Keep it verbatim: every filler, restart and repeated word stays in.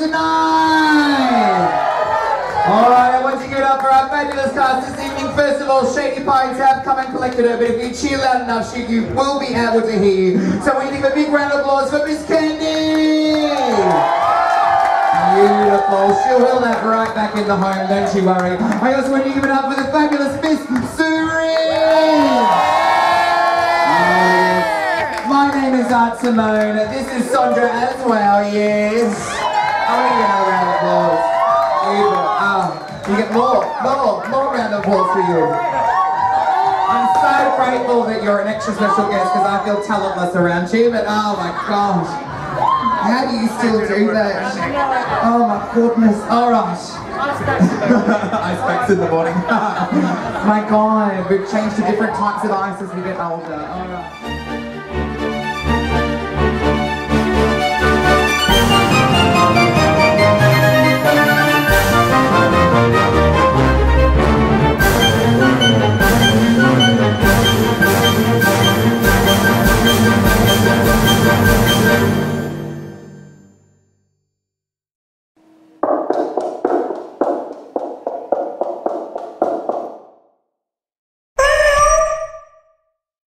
tonight. Alright, I want to give it up for our fabulous cast this evening. First of all, shake your pines up, come and collect it her, but if you cheer loud enough, she, you will be able to hear you. So we give a big round of applause for Miss Candy! Beautiful, she'll hold that right back in the home, don't you worry. I also want to give it up for the fabulous Miss Surin! Oh, my name is Aunt Simone, this is Sondra as well, yes. I want to give a round of applause. You get more, more, more round of applause for you. I'm so grateful that you're an extra special guest because I feel talentless around you, but oh my gosh. How do you still do that? Oh my goodness. Alright. Ice packs in the morning. My God, we've changed to different types of ice as we get older. Alright.